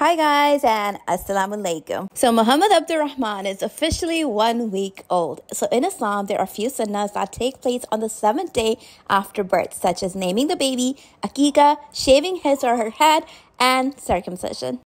Hi guys and Assalamu alaikum. So Muhammad Abdurrahman is officially 1 week old. So in Islam, there are a few sunnahs that take place on the 7th day after birth, such as naming the baby, akika, shaving his or her head, and circumcision.